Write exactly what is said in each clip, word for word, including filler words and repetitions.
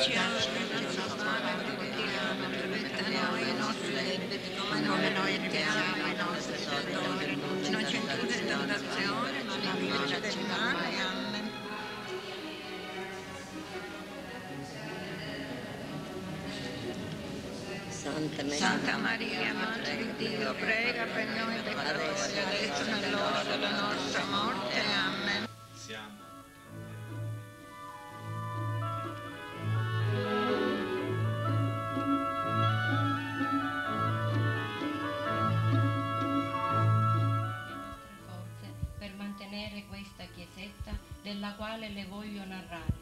Dacci anche il nostro pane quotidiano, permetta a noi i nostri debiti, come noi paghiamo i nostri debitori, non ci indurre in tentazione, ma liberaci dal male. Amen. Santa Maria, Santa Maria, Madre di Dio, prega per noi peccatori, adesso è nell'ora della nostra morte. Amen. Siamo forze per mantenere questa chiesetta della quale le voglio narrare.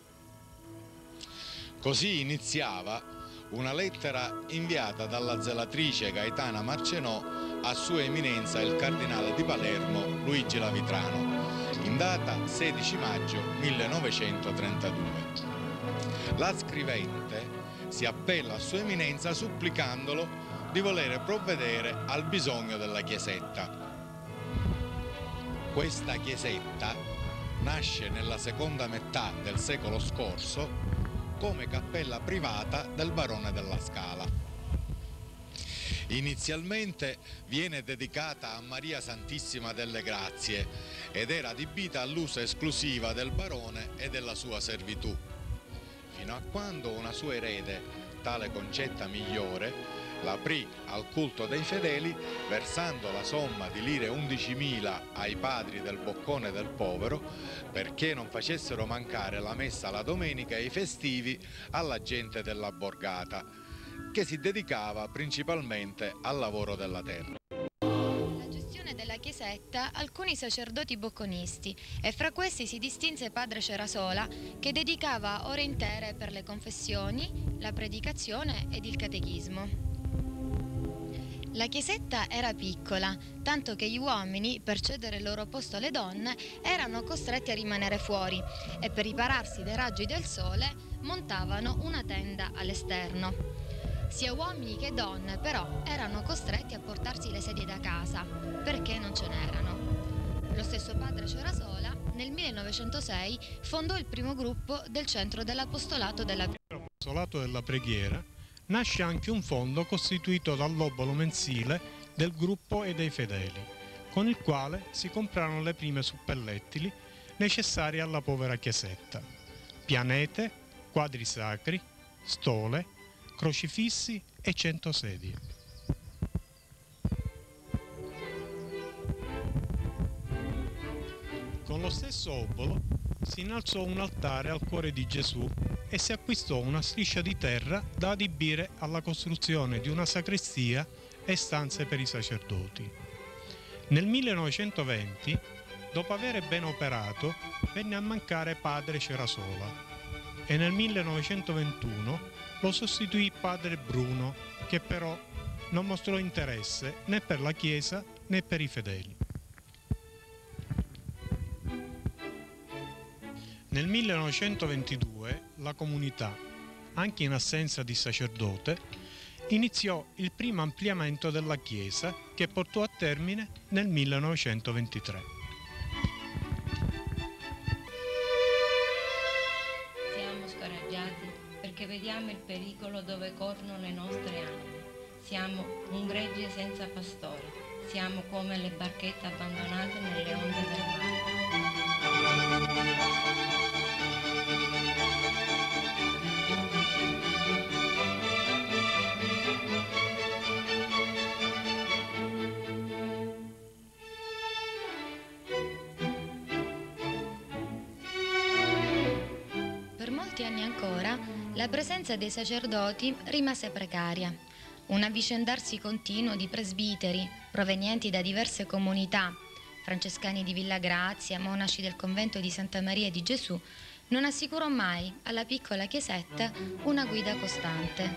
Così iniziava una lettera inviata dalla zelatrice Gaetana Marcenò a Sua Eminenza il Cardinale di Palermo Luigi Lavitrano, in data sedici maggio millenovecentotrentadue. La scrivente si appella a Sua Eminenza supplicandolo di volere provvedere al bisogno della chiesetta. Questa chiesetta nasce nella seconda metà del secolo scorso come cappella privata del barone della Scala. Inizialmente viene dedicata a Maria Santissima delle Grazie ed era adibita all'uso esclusiva del barone e della sua servitù, fino a quando una sua erede, tale Concetta Migliore, l'aprì al culto dei fedeli versando la somma di lire undicimila ai padri del boccone del povero perché non facessero mancare la messa la domenica e i festivi alla gente della borgata, che si dedicava principalmente al lavoro della terra. Nella gestione della chiesetta alcuni sacerdoti bocconisti e fra questi si distinse padre Cerasola, che dedicava ore intere per le confessioni, la predicazione ed il catechismo. La chiesetta era piccola, tanto che gli uomini, per cedere il loro posto alle donne, erano costretti a rimanere fuori e per ripararsi dai raggi del sole montavano una tenda all'esterno. Sia uomini che donne, però, erano costretti a portarsi le sedie da casa, perché non ce n'erano. Lo stesso padre Cerasola, nel millenovecentosei, fondò il primo gruppo del Centro dell'Apostolato della Preghiera. Apostolato della Preghiera nasce anche un fondo costituito dall'obolo mensile del gruppo e dei fedeli, con il quale si comprarono le prime suppellettili necessarie alla povera chiesetta: pianete, quadri sacri, stole, crocifissi e cento sedie. Con lo stesso obolo si innalzò un altare al cuore di Gesù e si acquistò una striscia di terra da adibire alla costruzione di una sacrestia e stanze per i sacerdoti. Nel millenovecentoventi, dopo aver ben operato, venne a mancare padre Cerasola e nel millenovecentoventuno lo sostituì padre Bruno, che però non mostrò interesse né per la Chiesa né per i fedeli. Nel millenovecentoventidue la comunità, anche in assenza di sacerdote, iniziò il primo ampliamento della chiesa che portò a termine nel millenovecentoventitré. Siamo scoraggiati perché vediamo il pericolo dove corrono le nostre anime. Siamo un gregge senza pastore. Siamo come le barchette abbandonate nelle onde del mare. Per molti anni ancora la presenza dei sacerdoti rimase precaria. Un avvicendarsi continuo di presbiteri provenienti da diverse comunità, francescani di Villa Grazia, monaci del convento di Santa Maria di Gesù, non assicurò mai alla piccola chiesetta una guida costante.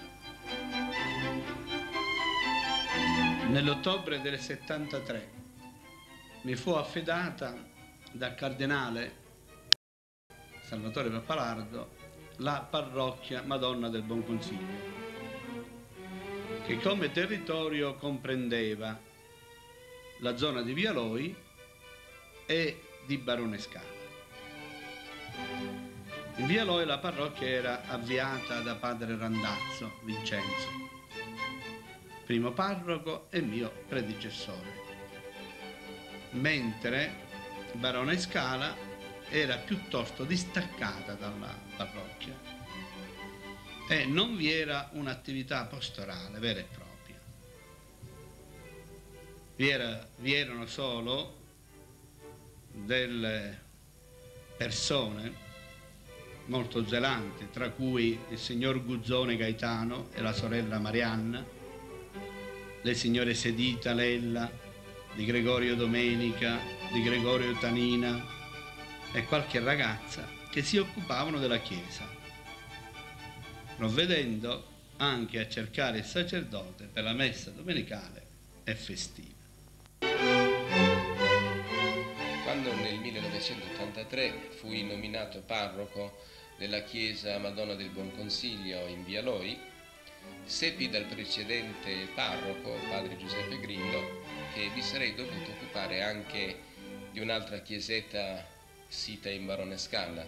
Nell'ottobre del settantatré mi fu affidata dal cardinale Salvatore Pappalardo la parrocchia Madonna del Buon Consiglio, che come territorio comprendeva la zona di Vialoi e di Barone Scala. In via Loi la parrocchia era avviata da padre Randazzo Vincenzo, primo parroco e mio predecessore, mentre Barone Scala era piuttosto distaccata dalla parrocchia e non vi era un'attività pastorale vera e propria. Vi, era, vi erano solo delle persone molto zelanti, tra cui il signor Guzzone Gaetano e la sorella Marianna, le signore Sedita Lella, di Gregorio Domenica, di Gregorio Tanina e qualche ragazza che si occupavano della chiesa, provvedendo anche a cercare il sacerdote per la messa domenicale e festiva. Quando nel millenovecentottantatré fui nominato parroco della chiesa Madonna del Buon Consiglio in via Loi, seppi dal precedente parroco, padre Giuseppe Grillo, che mi sarei dovuto occupare anche di un'altra chiesetta sita in Barone Scala.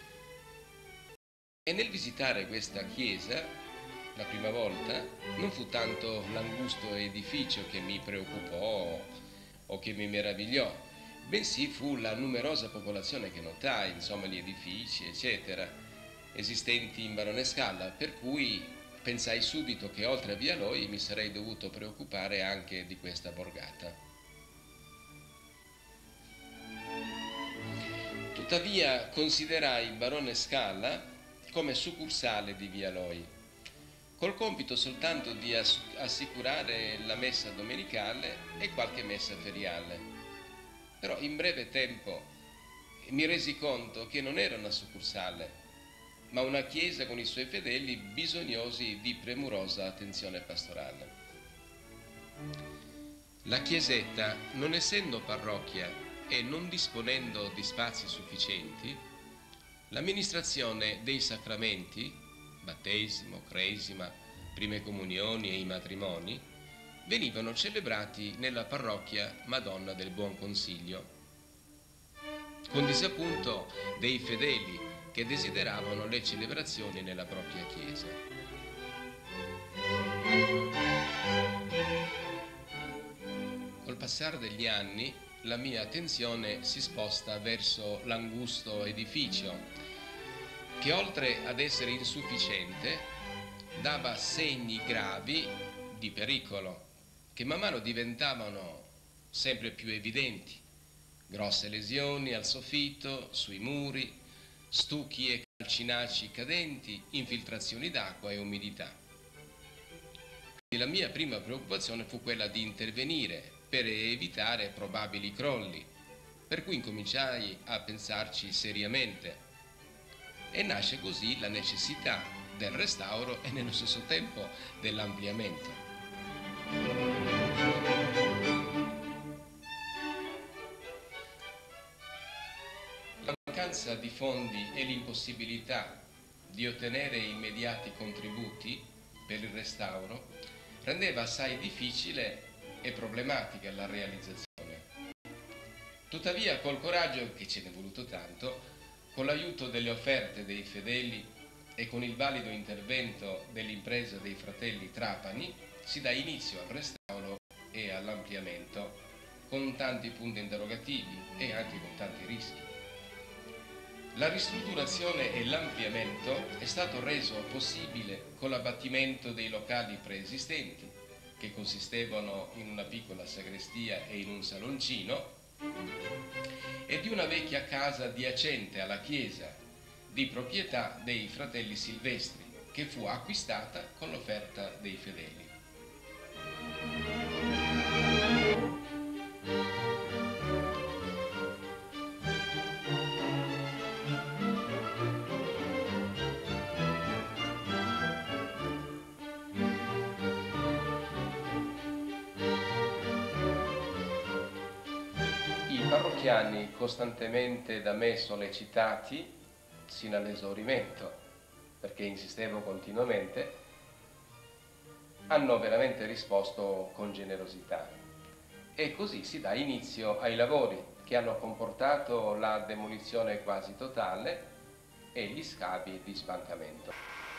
E nel visitare questa chiesa, la prima volta, non fu tanto l'angusto edificio che mi preoccupò o che mi meravigliò, bensì fu la numerosa popolazione che notai, insomma gli edifici, eccetera, esistenti in Barone Scala, per cui pensai subito che oltre a via Loi mi sarei dovuto preoccupare anche di questa borgata. Tuttavia considerai Barone Scala come succursale di via Loi, col compito soltanto di assicurare la messa domenicale e qualche messa feriale. Però in breve tempo mi resi conto che non era una succursale, ma una chiesa con i suoi fedeli bisognosi di premurosa attenzione pastorale. La chiesetta, non essendo parrocchia e non disponendo di spazi sufficienti, l'amministrazione dei sacramenti, battesimo, cresima, prime comunioni e i matrimoni, venivano celebrati nella parrocchia Madonna del Buon Consiglio, con disappunto dei fedeli che desideravano le celebrazioni nella propria chiesa. Col passare degli anni la mia attenzione si sposta verso l'angusto edificio che, oltre ad essere insufficiente, dava segni gravi di pericolo che man mano diventavano sempre più evidenti: grosse lesioni al soffitto, sui muri, stucchi e calcinaci cadenti, infiltrazioni d'acqua e umidità. Quindi la mia prima preoccupazione fu quella di intervenire per evitare probabili crolli, per cui incominciai a pensarci seriamente e nasce così la necessità del restauro e nello stesso tempo dell'ampliamento. La mancanza di fondi e l'impossibilità di ottenere immediati contributi per il restauro rendeva assai difficile e problematica la realizzazione. Tuttavia, col coraggio, che ce n'è voluto tanto, con l'aiuto delle offerte dei fedeli e con il valido intervento dell'impresa dei fratelli Trapani, si dà inizio al restauro e all'ampliamento, con tanti punti interrogativi e anche con tanti rischi. La ristrutturazione e l'ampliamento è stato reso possibile con l'abbattimento dei locali preesistenti, che consistevano in una piccola sagrestia e in un saloncino, e di una vecchia casa adiacente alla chiesa, di proprietà dei fratelli Silvestri, che fu acquistata con l'offerta dei fedeli. I parrocchiani, costantemente da me sollecitati sino all'esaurimento, perché insistevo continuamente, hanno veramente risposto con generosità. E così si dà inizio ai lavori che hanno comportato la demolizione quasi totale e gli scavi di sbancamento.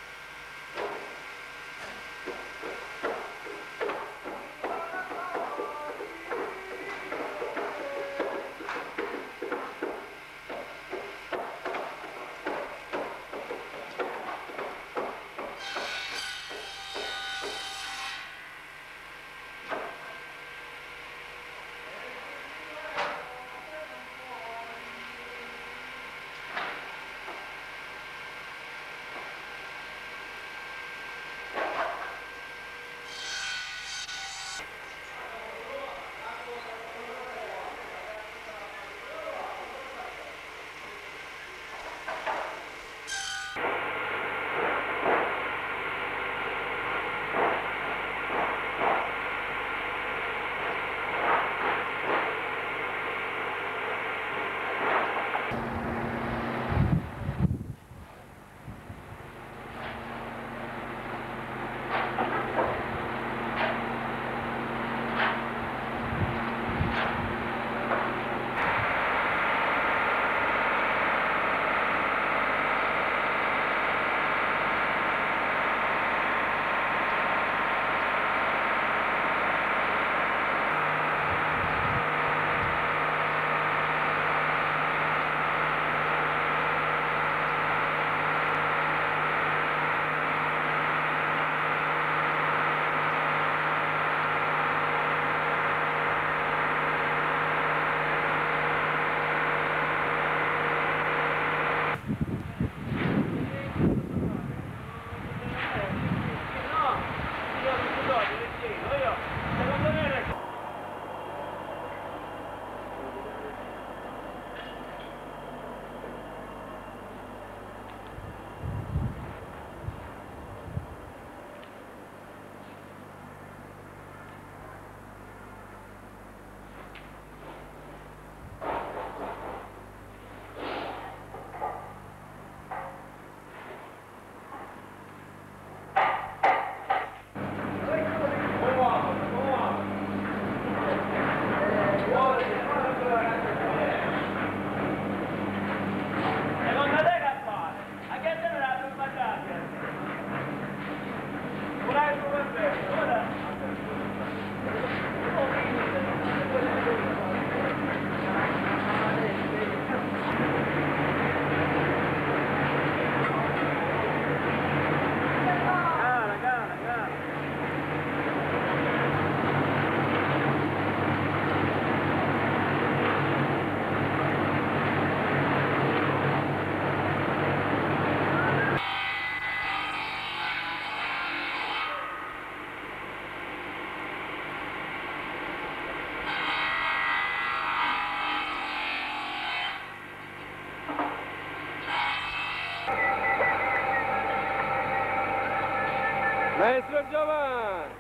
Maestro Giovanni!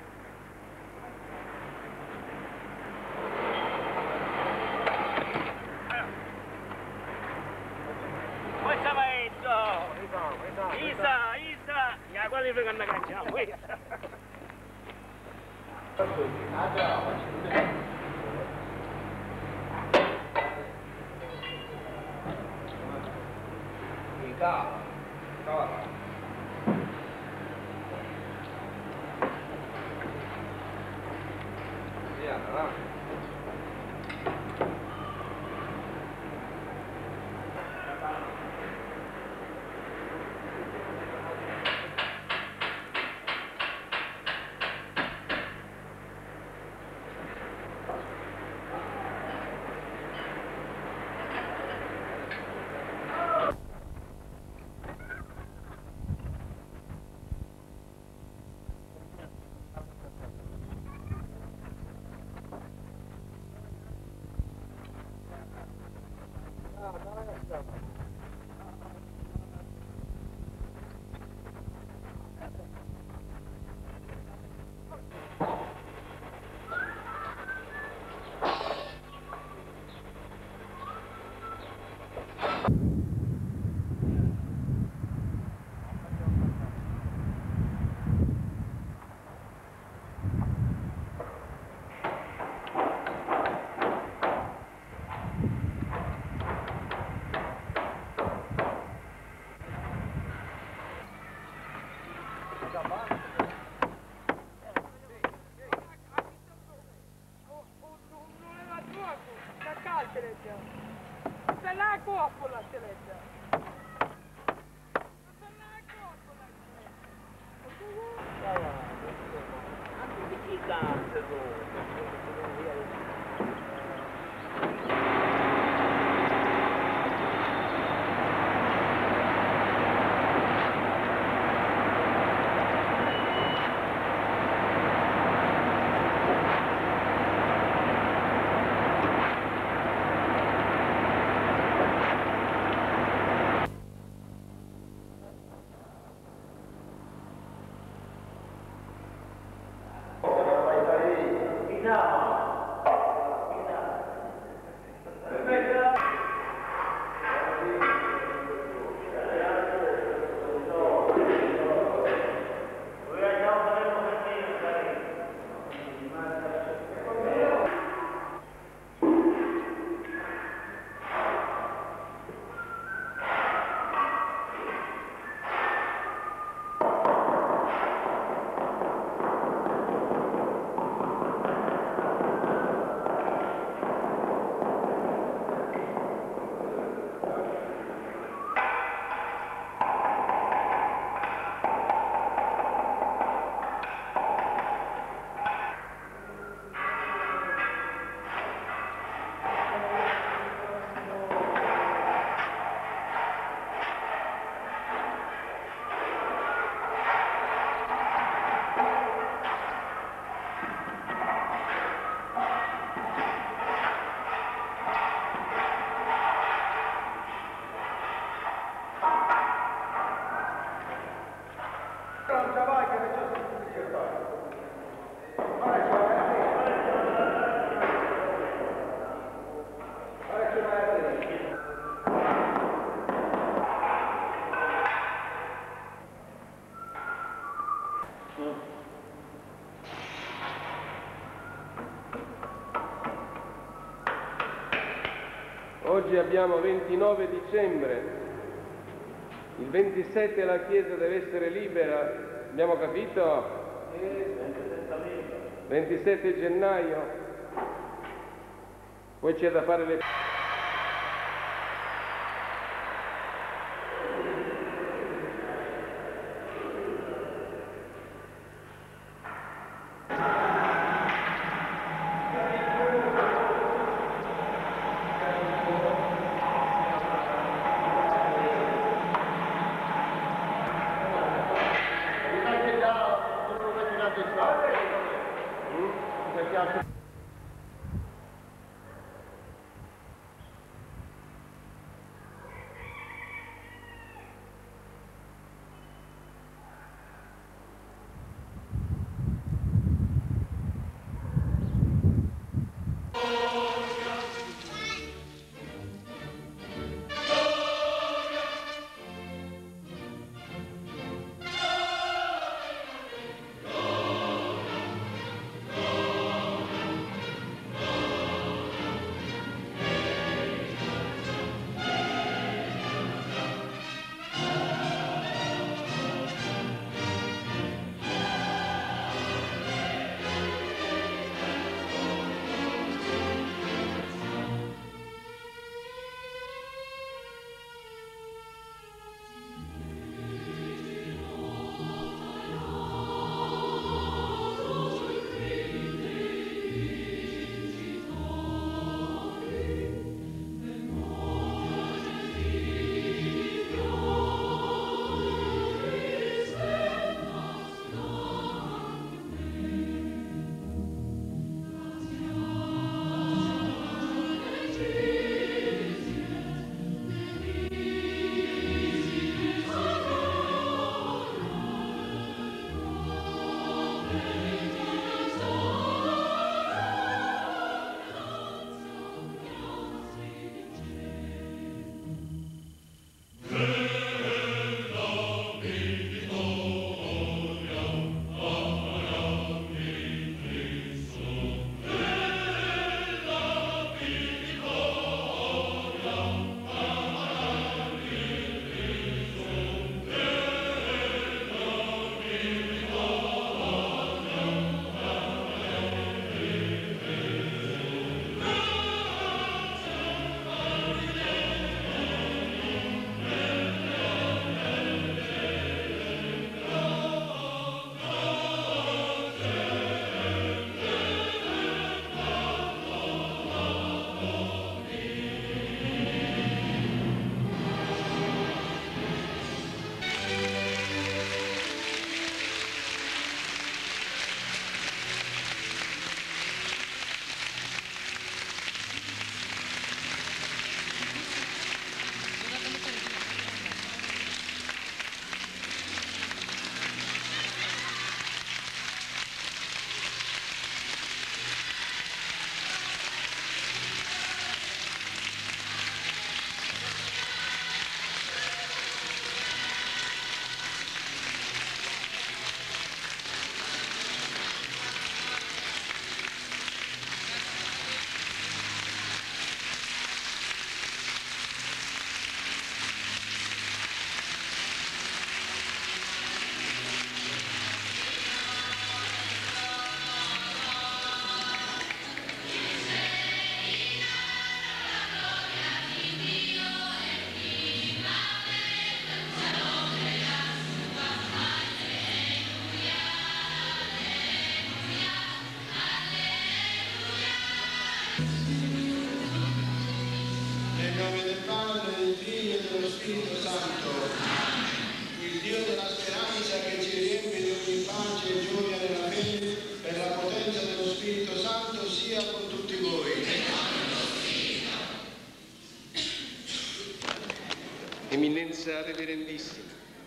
Questo maestro! Isa, Isa! Ya, quali frega una cacciamo? Cava, cava. Se la coppola celetta. Se la coppola celetta. Anche di chi canta tu? Oggi abbiamo ventinove dicembre, il ventisette la Chiesa deve essere libera, abbiamo capito? ventisette gennaio, poi c'è da fare le... Spirito Santo, il Dio della speranza che ci riempie di ogni pace e gioia nella fede, per la potenza dello Spirito Santo, sia con tutti voi. Eminenza Reverendissima,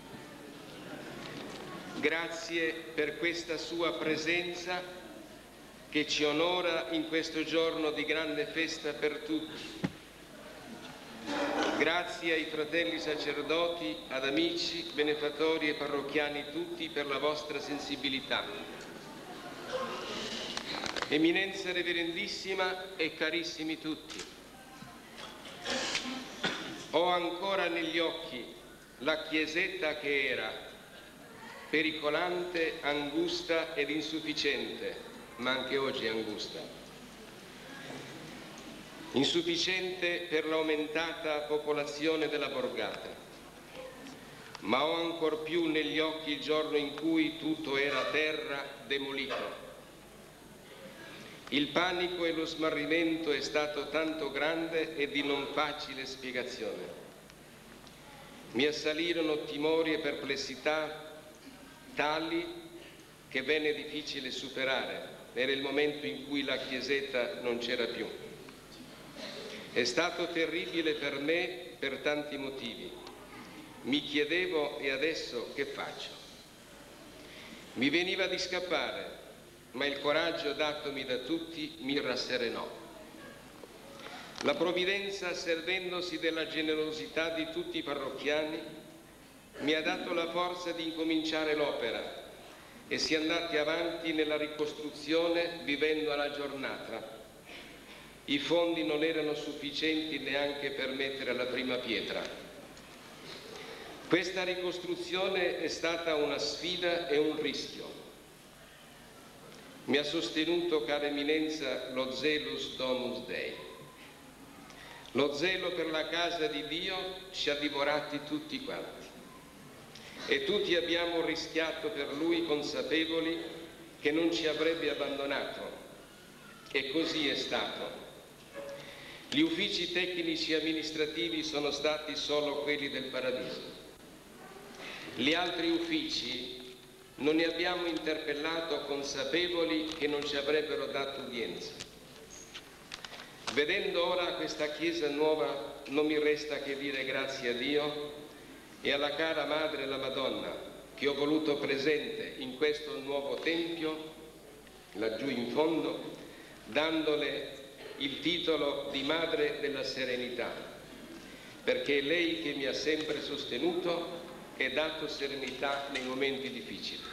grazie per questa sua presenza che ci onora in questo giorno di grande festa per tutti. Grazie ai fratelli sacerdoti, ad amici, benefattori e parrocchiani tutti per la vostra sensibilità. Eminenza Reverendissima e carissimi tutti, ho ancora negli occhi la chiesetta che era, pericolante, angusta ed insufficiente, ma anche oggi è angusta. Insufficiente per l'aumentata popolazione della borgata, ma ho ancor più negli occhi il giorno in cui tutto era terra, demolito. Il panico e lo smarrimento è stato tanto grande e di non facile spiegazione. Mi assalirono timori e perplessità tali che venne difficile superare. Era il momento in cui la chiesetta non c'era più. È stato terribile per me per tanti motivi. Mi chiedevo: e adesso che faccio? Mi veniva di scappare, ma il coraggio datomi da tutti mi rasserenò. La provvidenza, servendosi della generosità di tutti i parrocchiani, mi ha dato la forza di incominciare l'opera e si è andati avanti nella ricostruzione vivendo alla giornata. I fondi non erano sufficienti neanche per mettere la prima pietra. Questa ricostruzione è stata una sfida e un rischio. Mi ha sostenuto, cara Eminenza, lo Zelus Domus Dei. Lo zelo per la casa di Dio ci ha divorati tutti quanti e tutti abbiamo rischiato per Lui, consapevoli che non ci avrebbe abbandonato, e così è stato. Gli uffici tecnici e amministrativi sono stati solo quelli del paradiso. Gli altri uffici non ne abbiamo interpellato, consapevoli che non ci avrebbero dato udienza. Vedendo ora questa Chiesa nuova, non mi resta che dire grazie a Dio e alla cara Madre la Madonna, che ho voluto presente in questo nuovo Tempio, laggiù in fondo, dandole il titolo di Madre della Serenità, perché è lei che mi ha sempre sostenuto e dato serenità nei momenti difficili.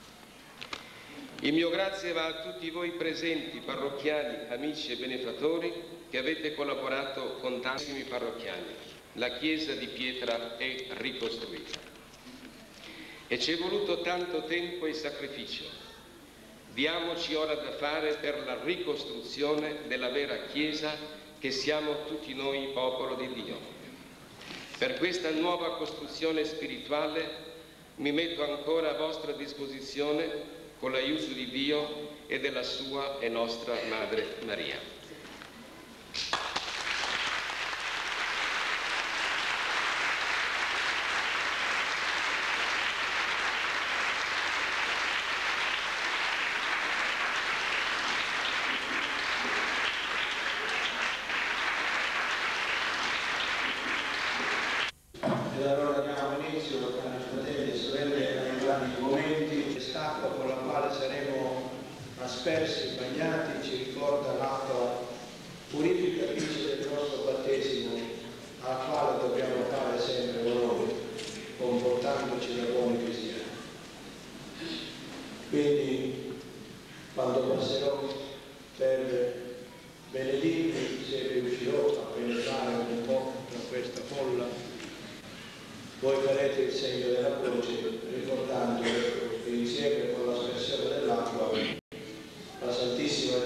Il mio grazie va a tutti voi presenti, parrocchiani, amici e benefattori, che avete collaborato con tantissimi parrocchiani. La Chiesa di pietra è ricostruita. E ci è voluto tanto tempo e sacrificio. Diamoci ora da fare per la ricostruzione della vera Chiesa che siamo tutti noi, popolo di Dio. Per questa nuova costruzione spirituale mi metto ancora a vostra disposizione con l'aiuto di Dio e della sua e nostra Madre Maria. Ed allora diamo inizio, cari fratelli e sorelle, ai vari momenti di stacco con la quale saremo aspersi, bagnati. Ci ricorda l'atto purificatrice del nostro battesimo, al quale dobbiamo fare sempre onore, comportandoci da buoni cristiani. Quindi, quando passerò per benedirvi, se riuscirò a penetrare un po' tra questa folla, voi farete il segno della croce, ricordando che insieme con l'aspersione dell'acqua la Santissima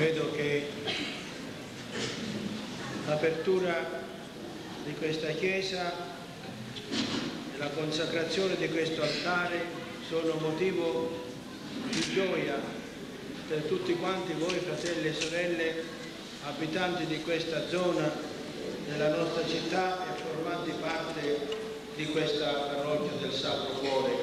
Vedo che l'apertura di questa chiesa e la consacrazione di questo altare sono motivo di gioia per tutti quanti voi, fratelli e sorelle, abitanti di questa zona della nostra città e formanti parte di questa parrocchia del Sacro Cuore.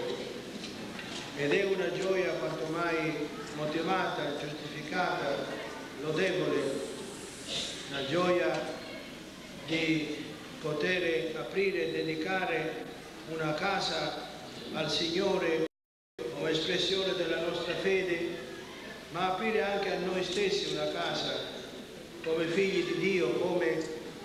Ed è una gioia quanto mai motivata, giustificata, lodevole, la gioia di poter aprire e dedicare una casa al Signore come espressione della nostra fede, ma aprire anche a noi stessi una casa come figli di Dio, come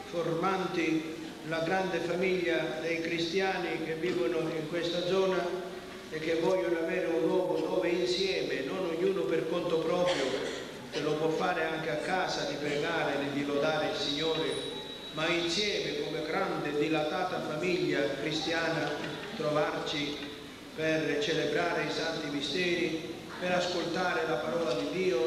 formanti la grande famiglia dei cristiani che vivono in questa zona e che vogliono avere un luogo dove insieme, non ognuno per conto proprio, che lo può fare anche a casa, di pregare, di lodare il Signore, ma insieme come grande, dilatata famiglia cristiana trovarci per celebrare i santi misteri, per ascoltare la parola di Dio,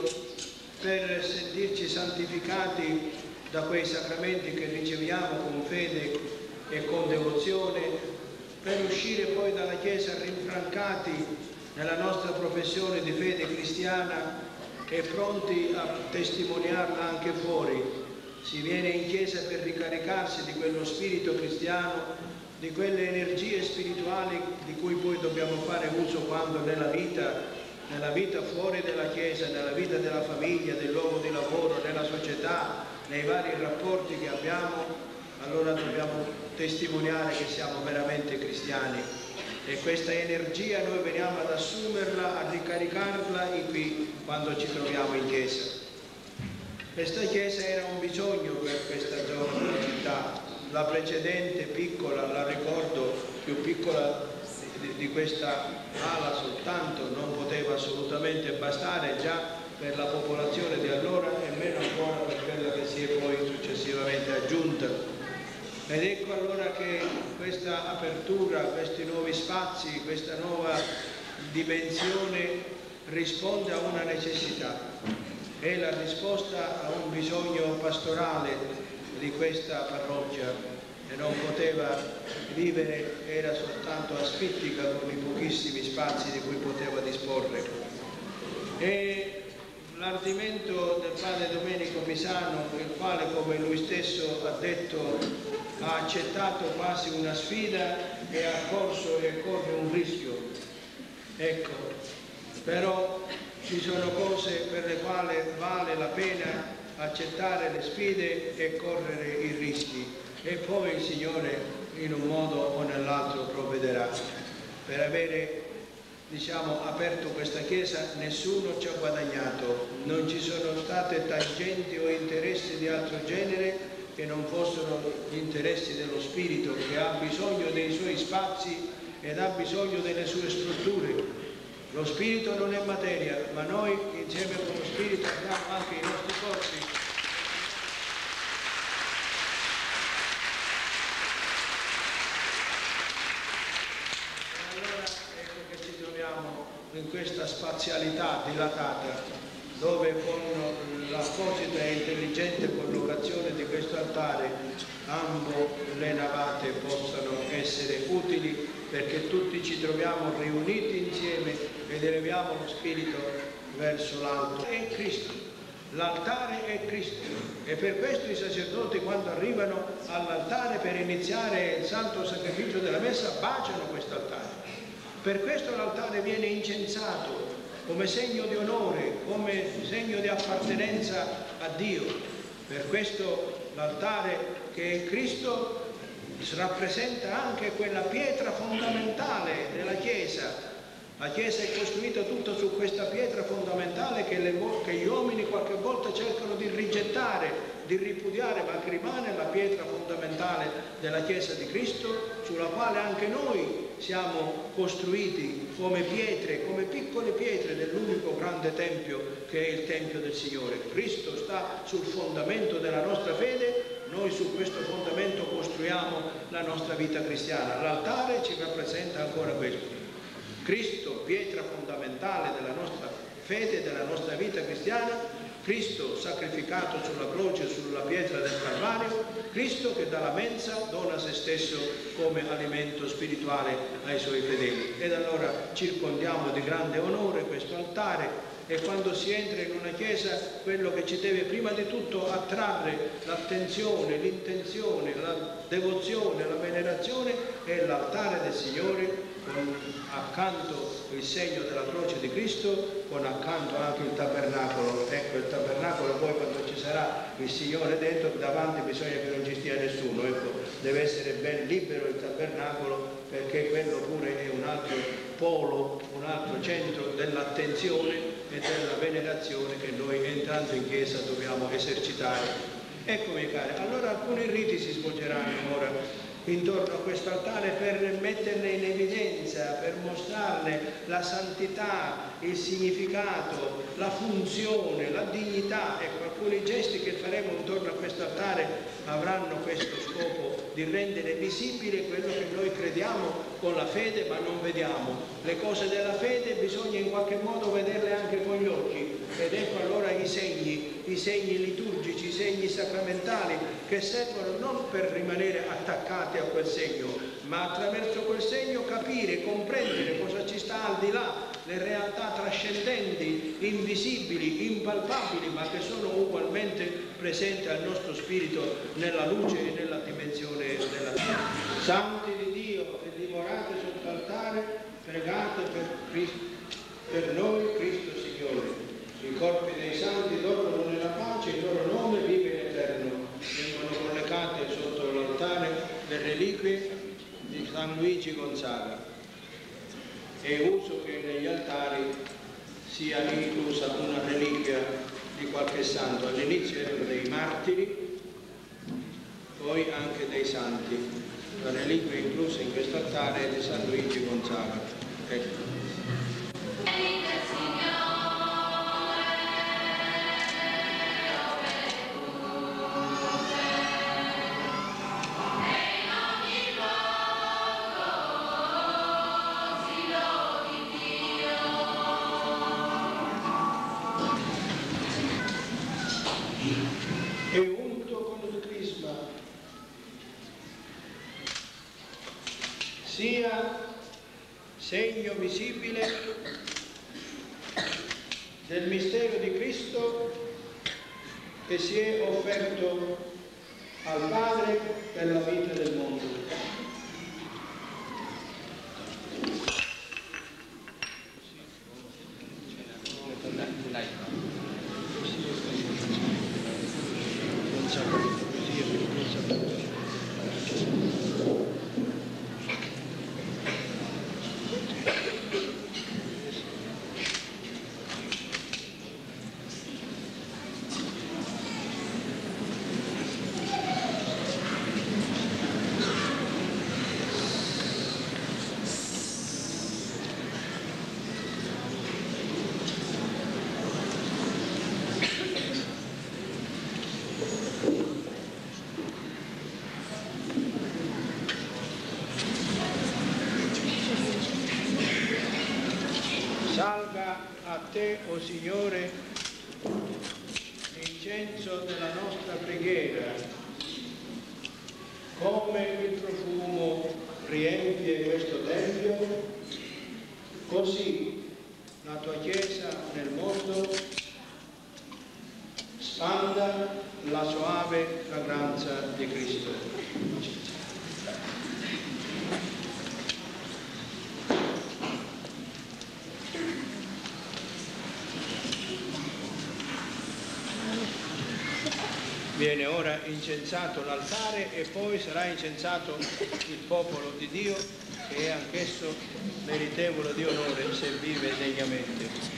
per sentirci santificati da quei sacramenti che riceviamo con fede e con devozione, per uscire poi dalla Chiesa rinfrancati nella nostra professione di fede cristiana e pronti a testimoniarla anche fuori. Si viene in Chiesa per ricaricarsi di quello spirito cristiano, di quelle energie spirituali di cui poi dobbiamo fare uso quando nella vita, nella vita fuori della Chiesa, nella vita della famiglia, del luogo di lavoro, nella società, nei vari rapporti che abbiamo, allora dobbiamo testimoniare che siamo veramente cristiani. E questa energia noi veniamo ad assumerla, a ricaricarla in qui quando ci troviamo in Chiesa. Questa chiesa era un bisogno per questa zona della città, la precedente piccola, la ricordo, più piccola di, di questa ala soltanto, non poteva assolutamente bastare già per la popolazione di allora e meno ancora per quella che si è poi successivamente aggiunta. Ed ecco allora che questa apertura, questi nuovi spazi, questa nuova dimensione risponde a una necessità. È la risposta a un bisogno pastorale di questa parrocchia e non poteva vivere, era soltanto asfittica con i pochissimi spazi di cui poteva disporre. E l'ardimento del padre Domenico Pisano, il quale, come lui stesso ha detto, ha accettato quasi una sfida e ha corso e corre un rischio. Ecco, però ci sono cose per le quali vale la pena accettare le sfide e correre i rischi e poi il Signore in un modo o nell'altro provvederà. Per avere, diciamo, aperto questa chiesa nessuno ci ha guadagnato, non ci sono state tangenti o interessi di altro genere che non fossero gli interessi dello Spirito, che ha bisogno dei suoi spazi ed ha bisogno delle sue strutture. Lo Spirito non è materia, ma noi insieme con lo Spirito abbiamo anche i nostri corpi. E allora ecco che ci troviamo in questa spazialità dilatata, dove con l'apposita e intelligente collocazione di questo altare ambo le navate possano essere utili, perché tutti ci troviamo riuniti insieme ed eleviamo lo spirito verso l'alto. È Cristo, l'altare è Cristo e per questo i sacerdoti, quando arrivano all'altare per iniziare il santo sacrificio della messa, baciano questo altare. Per questo l'altare viene incensato come segno di onore, come segno di appartenenza a Dio. Per questo l'altare, che è Cristo, rappresenta anche quella pietra fondamentale della Chiesa. La Chiesa è costruita tutta su questa pietra fondamentale che, le, che gli uomini qualche volta cercano di rigettare, di ripudiare, ma che rimane la pietra fondamentale della Chiesa di Cristo, sulla quale anche noi siamo costruiti come pietre, come piccole pietre dell'unico grande Tempio che è il Tempio del Signore. Cristo sta sul fondamento della nostra fede, noi su questo fondamento costruiamo la nostra vita cristiana. L'altare ci rappresenta ancora questo. Cristo, pietra fondamentale della nostra fede, della nostra vita cristiana, Cristo sacrificato sulla croce, sulla pietra del Calvario, Cristo che dalla mensa dona se stesso come alimento spirituale ai suoi fedeli. Ed allora circondiamo di grande onore questo altare, e quando si entra in una chiesa quello che ci deve prima di tutto attrarre l'attenzione, l'intenzione, la devozione, la venerazione è l'altare del Signore, con accanto il segno della croce di Cristo, con accanto anche il tabernacolo. Ecco, il tabernacolo poi quando ci sarà il Signore dentro, davanti bisogna che non ci stia nessuno, ecco, deve essere ben libero il tabernacolo, perché quello pure è un altro polo, un altro centro dell'attenzione e della venerazione che noi entrando in chiesa dobbiamo esercitare. Ecco miei cari, allora alcuni riti si svolgeranno ora intorno a questo altare per metterle in evidenza, per mostrarne la santità, il significato, la funzione, la dignità. Ecco, alcuni gesti che faremo intorno a questo altare avranno questo scopo di rendere visibile quello che noi crediamo con la fede ma non vediamo. Le cose della fede bisogna in qualche modo vederle anche con gli occhi, ed ecco allora i segni, i segni liturgici, i segni sacramentali che servono non per rimanere attaccati a quel segno, ma attraverso quel segno capire, comprendere cosa ci sta al di là, le realtà trascendenti, invisibili, impalpabili, ma che sono ugualmente presenti al nostro spirito nella luce e nella dimensione della vita. Santi di Dio che dimorate sotto altare, pregate per, Cristo, per noi Cristo Signore. I corpi dei santi dormono nella pace, il loro nome vive in eterno. Vengono collocate sotto l'altare le reliquie di San Luigi Gonzaga. È uso che negli altari sia inclusa una reliquia di qualche santo. All'inizio erano dei martiri, poi anche dei santi. La reliquia inclusa in questo altare è di San Luigi Gonzaga. Ecco. E unto con il crisma, sia segno visibile del mistero di Cristo che si è offerto al Padre per la vita del mondo. Salga a te, o Signore, l'incenso della nostra preghiera, come il profumo riempie questo Tempio, così la tua Chiesa nel mondo spanda la soave fragranza di Cristo. Viene ora incensato l'altare e poi sarà incensato il popolo di Dio, che è anch'esso meritevole di onore se vive degnamente.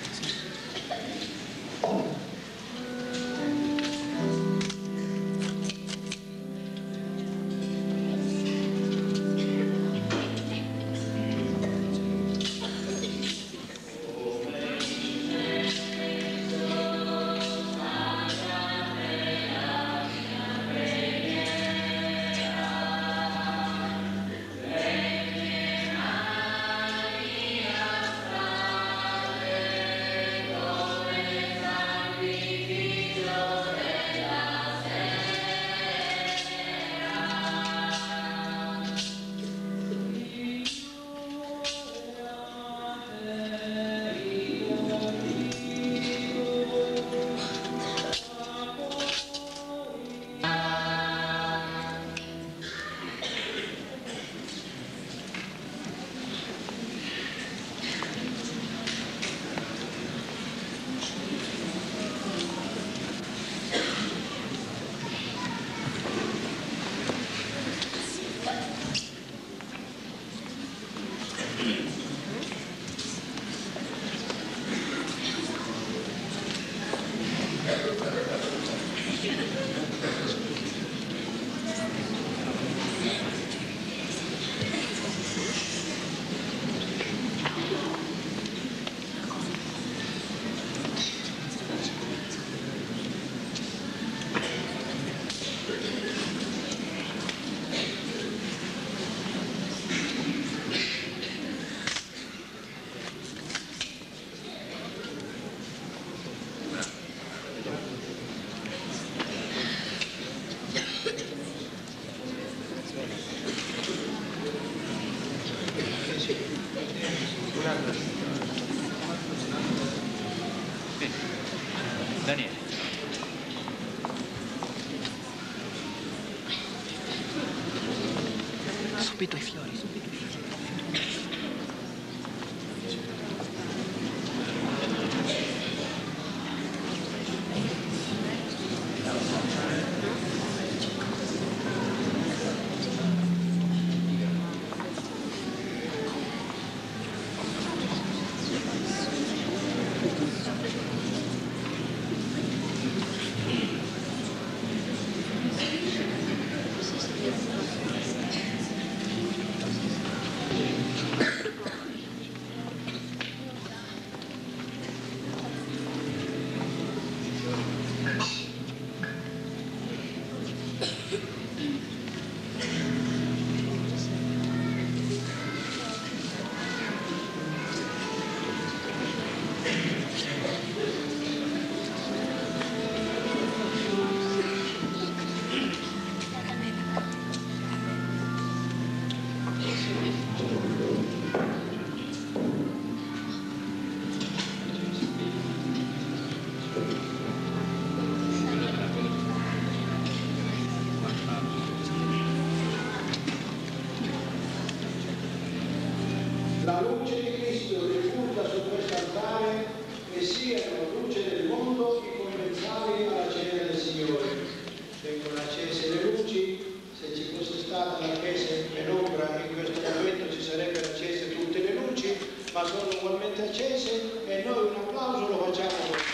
Daniele. Subito i fiori, subito i fiori. La luce di Cristo diffusa su questo altare e siano luce del mondo i commensali alla cena del Signore. Vengono accese le luci, se ci fosse stata la chiesa in penombra in questo momento ci sarebbero accese tutte le luci, ma sono ugualmente accese e noi un applauso lo facciamo.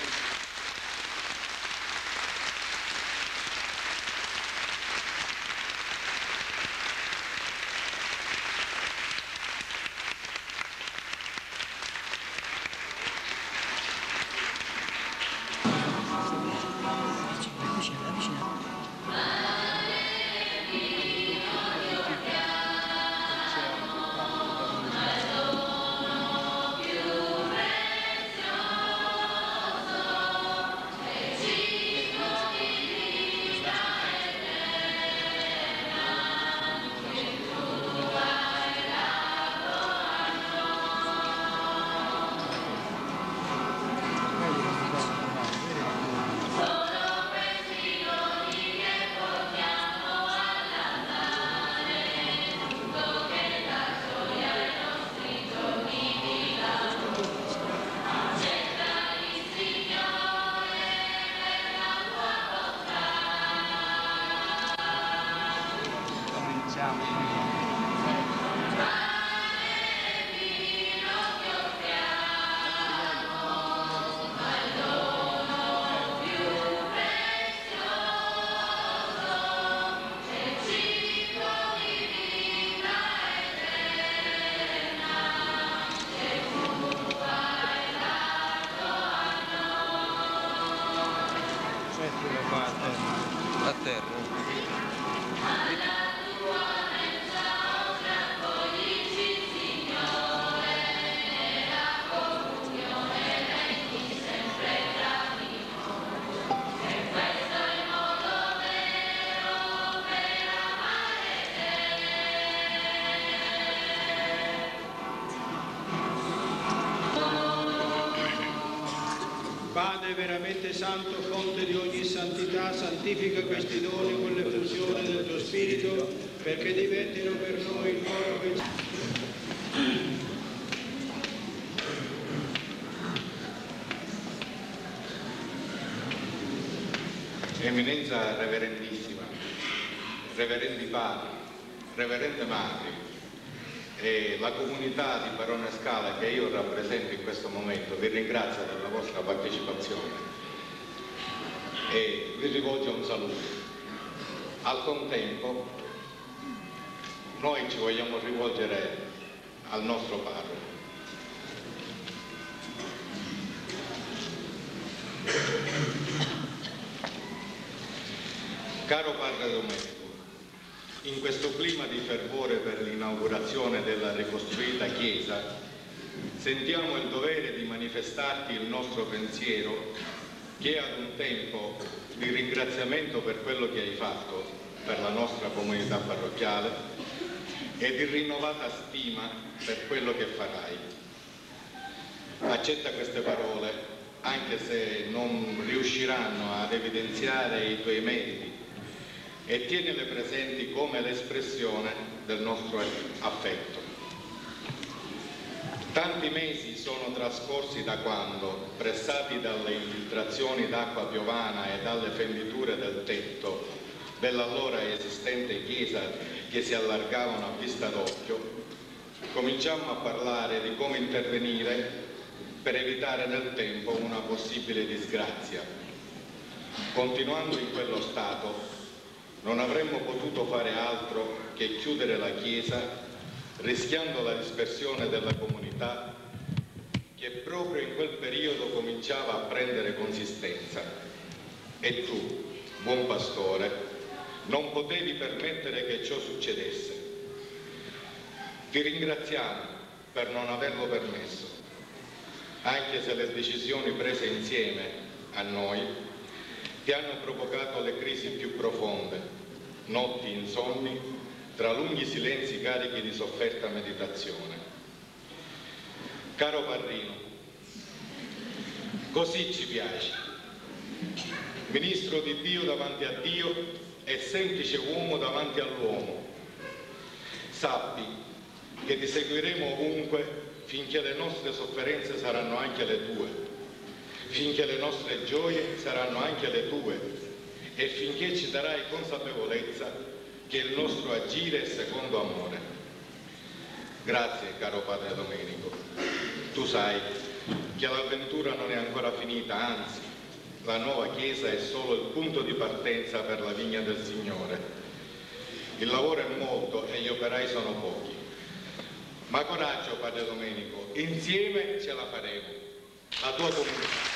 A terra. Padre veramente santo, fonte di ogni santità, santifica questi doni con l'effusione del tuo Spirito, perché diventino per noi il corpo e Eminenza reverendissima, reverendi padri, reverende madri e la comunità di Barone Scala che io rappresento in questo momento vi ringrazio della vostra partecipazione e vi rivolgo un saluto. Al contempo noi ci vogliamo rivolgere al nostro parroco. Caro Padre Domenico, in questo clima di fervore per l'inaugurazione della ricostruita chiesa, sentiamo il dovere di manifestarti il nostro pensiero, che è ad un tempo di ringraziamento per quello che hai fatto per la nostra comunità parrocchiale e di rinnovata stima per quello che farai. Accetta queste parole, anche se non riuscirò riusciranno ad evidenziare i tuoi meriti e tienile presenti come l'espressione del nostro affetto. Tanti mesi sono trascorsi da quando, pressati dalle infiltrazioni d'acqua piovana e dalle fenditure del tetto dell'allora esistente chiesa che si allargavano a vista d'occhio, cominciammo a parlare di come intervenire per evitare nel tempo una possibile disgrazia. Continuando in quello stato, non avremmo potuto fare altro che chiudere la chiesa, rischiando la dispersione della comunità che proprio in quel periodo cominciava a prendere consistenza. E tu, buon pastore, non potevi permettere che ciò succedesse. Ti ringraziamo per non averlo permesso, anche se le decisioni prese insieme a noi ti hanno provocato le crisi più profonde, notti insonni, tra lunghi silenzi carichi di sofferta meditazione. Caro Parrino, così ci piace. Ministro di Dio davanti a Dio e semplice uomo davanti all'uomo. Sappi che ti seguiremo ovunque finché le nostre sofferenze saranno anche le tue, finché le nostre gioie saranno anche le tue e finché ci darai consapevolezza che il nostro agire è secondo amore. Grazie, caro Padre Domenico. Tu sai che l'avventura non è ancora finita, anzi, la nuova Chiesa è solo il punto di partenza per la vigna del Signore. Il lavoro è molto e gli operai sono pochi. Ma coraggio, Padre Domenico, insieme ce la faremo. La tua comunità.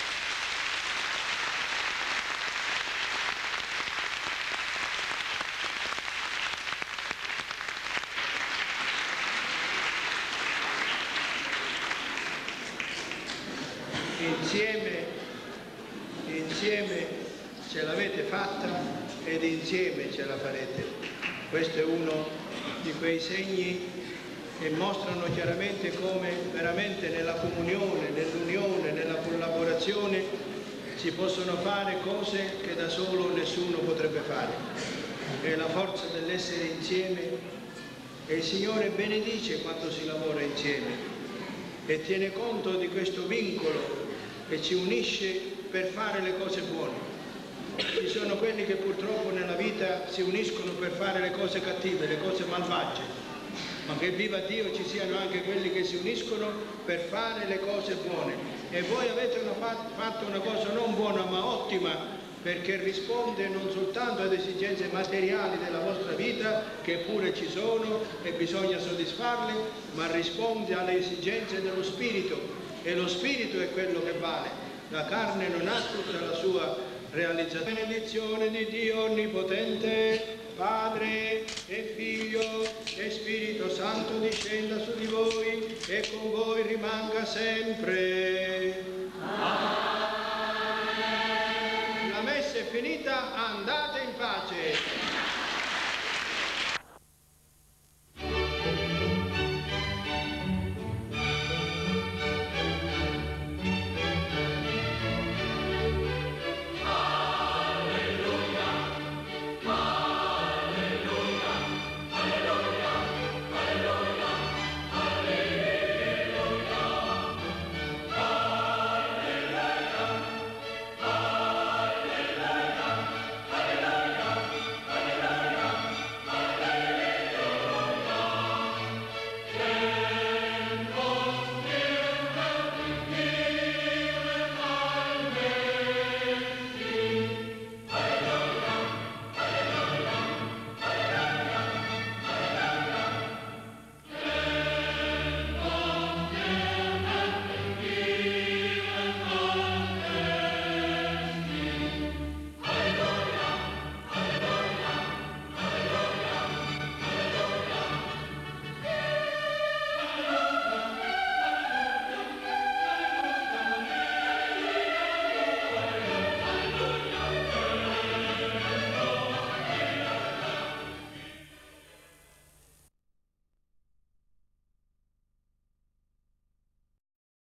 Insieme, insieme ce l'avete fatta ed insieme ce la farete. Questo è uno di quei segni che mostrano chiaramente come veramente nella comunione, nell'unione, nella collaborazione si possono fare cose che da solo nessuno potrebbe fare. È la forza dell'essere insieme e il Signore benedice quando si lavora insieme e tiene conto di questo vincolo che ci unisce per fare le cose buone. Ci sono quelli che purtroppo nella vita si uniscono per fare le cose cattive, le cose malvagie, ma che viva Dio ci siano anche quelli che si uniscono per fare le cose buone. E voi avete una, fatto una cosa non buona ma ottima, perché risponde non soltanto ad esigenze materiali della vostra vita, che pure ci sono e bisogna soddisfarle, ma risponde alle esigenze dello spirito. E lo spirito è quello che vale, la carne non ha tutta la sua realizzazione. Benedizione di Dio Onnipotente, Padre e Figlio e Spirito Santo discenda su di voi e con voi rimanga sempre. Amen. La messa è finita, andate in pace.